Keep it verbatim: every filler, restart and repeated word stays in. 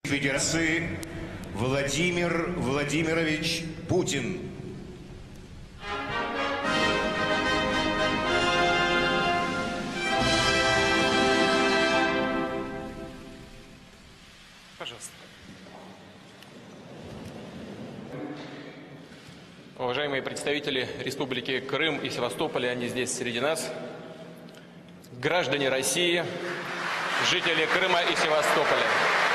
Федерации Владимир Владимирович Путин. Пожалуйста. Уважаемые представители Республики Крым и Севастополя, они здесь среди нас. Граждане России, жители Крыма и Севастополя.